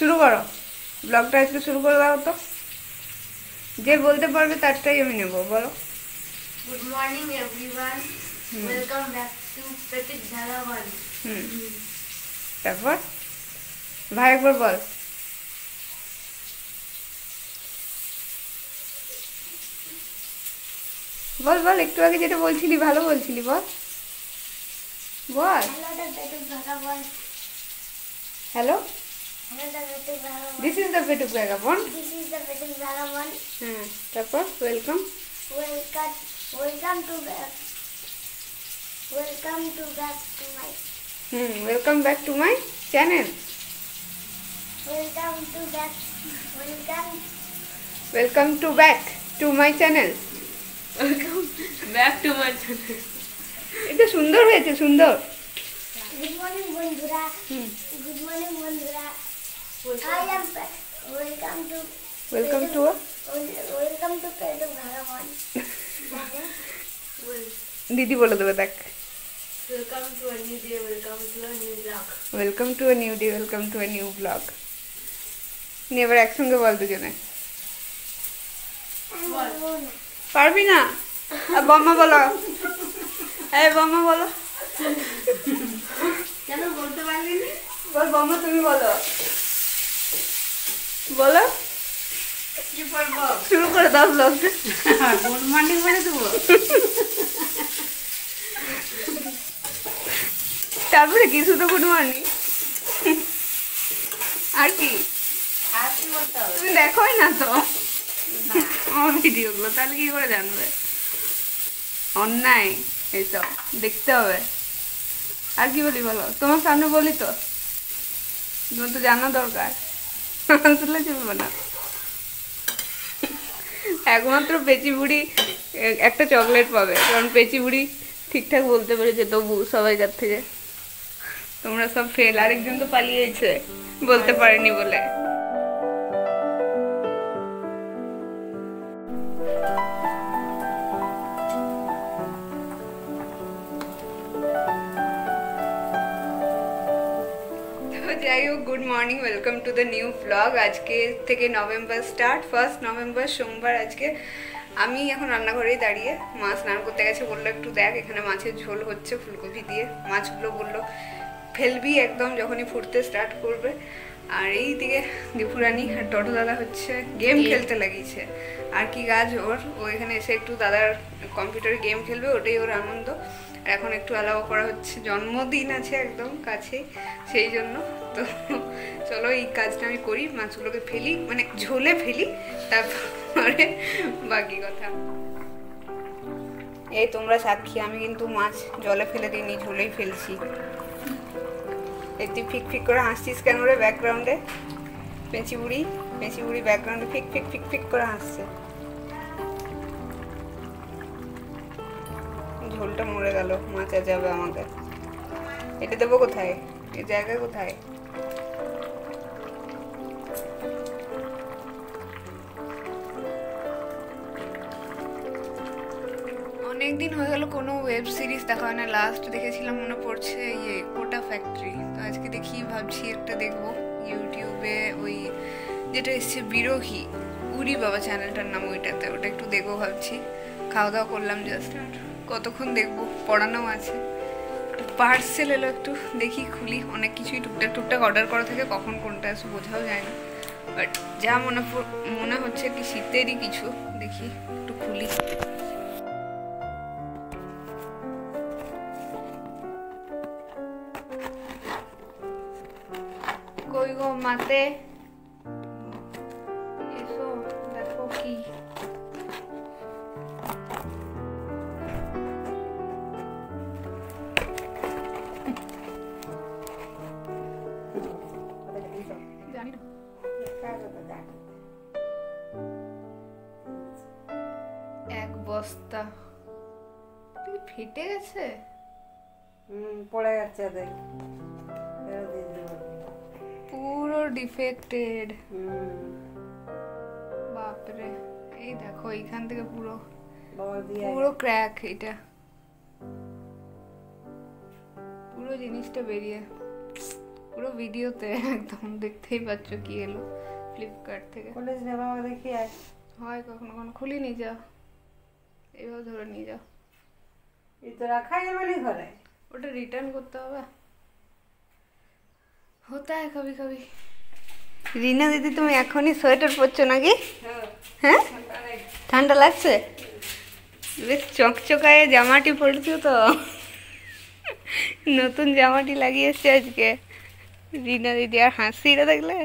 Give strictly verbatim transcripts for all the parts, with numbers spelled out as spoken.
শুরু করো, ব্লগটা আজকে শুরু করে দাও তো। যে বলতে পারবে তারটাই আমি নেব, বলো। Good morning everyone, welcome back to Pratik Dharaban. হুম, তারপর ভাই একবার বল। বল বল একটু আগে যেটা বলছিলি ভালো বলছিলি, বল বল। হ্যালো, দিস ইজ দ্য পেটুক vagabond. This is the British Vagabond. হ্যাঁ, তারপর welcome. Welcome, welcome to back. Welcome to back to my. Hmm, welcome back to my channel. Welcome to back. Welcome. Welcome to back to my channel. Welcome back to my channel. এটা সুন্দর হয়েছে, সুন্দর। Good morning, বন্ধুরা. হুম, Good morning, বন্ধুরা. I am Pe- welcome to. Welcome to Welcome to Pedro Bhagavan. দিদি বলে দেবে দেখ। Welcome to a new day. Welcome to a new vlog. Welcome to a new day, welcome to a new vlog. নিয়ে এবার একসঙ্গে বল দুজনে। পারবি না? আর বম্মা বলো, হ্যাঁ বম্মা বলো। কেন বলতে পারলি না? বল বম্মা, তুমি বলো, বলো। কি বলবো? শুরু করে দাও ব্লগটা। গুড মর্নিং বলে দেবো। তারপরে কি শুধু গুড মর্নিং? আর কি? আর কি বলতে হবে? তুমি দেখোই না তো আমার ভিডিওগুলো, তাহলে কি করে জানবে? অন্যায় এইসব, দেখতে হবে। আর কি বলি বলো, তোমার সামনে বলি তো, তোমার তো জানা দরকার, আসলে চলবে না। একমাত্র পেঁচি বুড়ি একটা চকলেট পাবে, কারণ পেঁচি বুড়ি ঠিকঠাক বলতে পেরেছে তবু সবাইকার থেকে। তোমরা সব ফেল, আরেকজন তো পালিয়েছে বলতে পারেনি বলে। যাই হোক, good morning, welcome to the new vlog. আজকে থেকে নভেম্বর স্টার্ট, ফার্স্ট নভেম্বর সোমবার। আজকে আমি এখন রান্নাঘরেই দাঁড়িয়ে, মা স্নান করতে গেছে, বললো একটু দেখ এখানে মাছের ঝোল হচ্ছে ফুলকপি দিয়ে। মাছগুলো বললো ফেলবি একদম যখনই ফুটতে স্টার্ট করবে। আর এই দিকে দীপুরানি আর টটো দাদা হচ্ছে গেম খেলতে লাগিয়েছে। আর কি কাজ ওর, ও এখানে এসে একটু দাদার কম্পিউটারে গেম খেলবে, ওটাই ওর আনন্দ। আর এখন একটু অ্যালাউ করা হচ্ছে, জন্মদিন আছে একদম কাছে, সেই জন্য। তো চলো এই কাজটা আমি করি, মাছগুলোকে ফেলি, মানে ঝোলে ফেলি, তারপরে বাকি কথা। এই তোমরা সাক্ষী, আমি কিন্তু মাছ জলে ফেলে দিইনি, ঝোলেই ফেলছি। এই তুই ফিক ফিক করে হাসছিস কেন রে ব্যাকগ্রাউন্ডে? পেঁচি বুড়ি, পেঁচি বুড়ি ব্যাকগ্রাউন্ডে ফিক ফিক ফিক ফিক করে হাসছে। ঝোলটা মরে গেল, মাছা যাবে আমাকে। এটা দেবো কোথায়? এই জায়গা কোথায়? অনেকদিন হয়ে গেল কোনো ওয়েব সিরিজ দেখা হয় না। লাস্ট দেখেছিলাম মনে পড়ছে ইয়ে কোটা ফ্যাক্টরি। তো আজকে দেখি, ভাবছি একটা দেখবো ইউটিউবে, ওই যেটা এসছে বিরোহী, উড়ি বাবা চ্যানেলটার নাম, ওইটাতে ওটা একটু দেখবো ভাবছি। খাওয়া দাওয়া করলাম জাস্ট, কতক্ষণ দেখবো, পড়ানো আছে। পার্সেল এলো, একটু দেখি খুলি। অনেক কিছুই টুকটাক টুকটাক অর্ডার করা থাকে, কখন কোনটা আসে বোঝাও যায় না। বাট যা মনে মনে হচ্ছে কি শীতেরই কিছু, দেখি একটু খুলি। কই গো মাতে, এসো দেখো কি। এক বস্তা ফেটে গেছে। হুম, পড়ে গেছে, দেখ পুরো ডিফেক্টেড। হুম, বাপরে, এই দেখো এইখান থেকে পুরো বাবা দিয়ে পুরো ক্র্যাক, এটা পুরো জিনিসটা বেরিয়ে পুরো ভিডিওতে একদম দেখতেই পাচ্ছ কি এলো ফ্লিপকার্ট থেকে। কলেজ রে বাবা দেখি আয়। হয় কখনো কখনো খুলি নিয়ে যাও, এইভাবে ধরে নিয়ে যাও। এই তো রাখাই যাবে নি ঘরে। ওটা রিটার্ন করতে হবে, হতা है कभी कभी। রিনা দিদি তুমি এখনই সোয়েটার পরছো নাকি? হ্যাঁ ঠান্ডা লাগছে? বেশ চকচকায় জামাটি পরছো তো, নতুন জামাটি লাগিয়ে এসছে আজকে রিনা দিদি। আর হাসিটা দেখলে,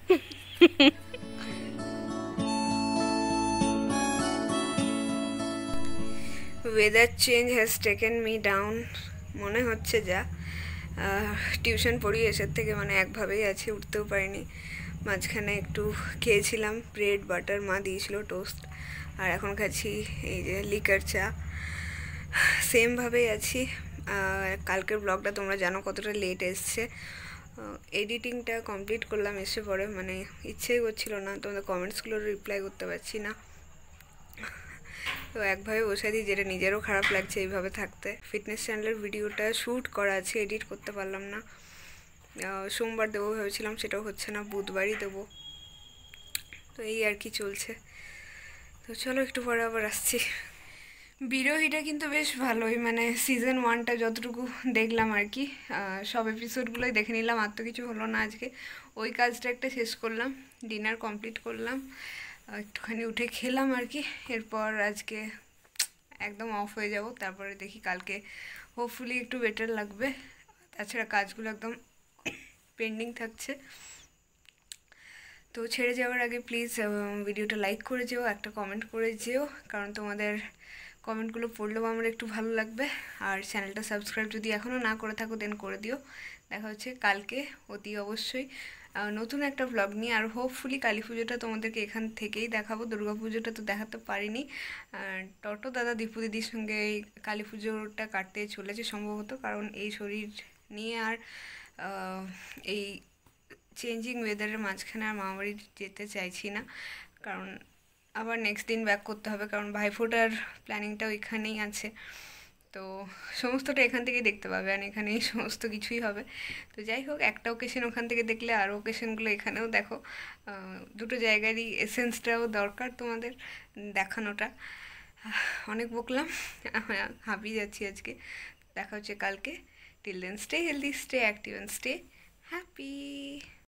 weather change has taken me down মনে হচ্ছে। যা টিউশন পড়ি এসের থেকে মানে একভাবেই আছে, উঠতেও পারিনি। মাঝখানে একটু খেয়েছিলাম ব্রেড বাটার, মা দিয়েছিল টোস্ট, আর এখন খাচ্ছি এই যে লিকার চা। সেমভাবেই আছি। কালকের ব্লগটা তোমরা জানো কতটা লেট এসছে। এডিটিংটা কমপ্লিট করলাম এসে পরে, মানে ইচ্ছেই করছিল না, তোমাদের কমেন্টসগুলোর রিপ্লাই করতে পারছি না। তো একভাবে বসে দিই, যেটা নিজেরও খারাপ লাগছে এইভাবে থাকতে। ফিটনেস চ্যানেলের ভিডিওটা শ্যুট করা আছে, এডিট করতে পারলাম না। সোমবার দেবো ভেবেছিলাম, সেটাও হচ্ছে না, বুধবারই দেবো। তো এই আর কি চলছে। তো চলো একটু পরে আবার আসছি। বিরোহীটা কিন্তু বেশ ভালোই, মানে সিজন ওয়ানটা যতটুকু দেখলাম আর কি, সব এপিসোডগুলোই দেখে নিলাম, আর তো কিছু হলো না আজকে। ওই কাজটা একটা শেষ করলাম, ডিনার কমপ্লিট করলাম, একটুখানি উঠে খেলাম আর কি। এরপর আজকে একদম অফ হয়ে যাব, তারপরে দেখি কালকে হোপফুলি একটু বেটার লাগবে। তাছাড়া কাজগুলো একদম পেন্ডিং থাকছে। তো ছেড়ে যাওয়ার আগে প্লিজ ভিডিওটা লাইক করে যেও, একটা কমেন্ট করে যেও, কারণ তোমাদের কমেন্টগুলো পড়লেও আমার একটু ভালো লাগবে। আর চ্যানেলটা সাবস্ক্রাইব যদি এখনও না করে থাকো দেন করে দিও। দেখা হচ্ছে কালকে অতি অবশ্যই নতুন একটা ব্লগ নিয়ে। আর হোপফুলি কালী পুজোটা তোমাদেরকে এখান থেকেই দেখাবো, দুর্গা পুজোটা তো দেখাতে পারিনি। টটো দাদা দীপু দিদির সঙ্গে এই কালী পুজোটা কাটতে চলেছে সম্ভবত, কারণ এই শরীর নিয়ে আর এই চেঞ্জিং ওয়েদারের মাঝখানে আর মামাবাড়ি যেতে চাইছি না, কারণ আবার নেক্সট দিন ব্যাক করতে হবে, কারণ ভাইফোঁটার প্ল্যানিংটা ওইখানেই আছে। তো সমস্তটা এখান থেকেই দেখতে পাবে, আর এখানেই সমস্ত কিছুই হবে। তো যাই হোক, একটা ওকেশন ওখান থেকে দেখলে আরও ওকেশনগুলো এখানেও দেখো। দুটো জায়গারই এসেন্সটাও দরকার তোমাদের দেখানোটা। অনেক বকলাম, হাঁপিয়ে যাচ্ছি আজকে। দেখা হচ্ছে কালকে। Till then stay healthy, stay active and stay happy.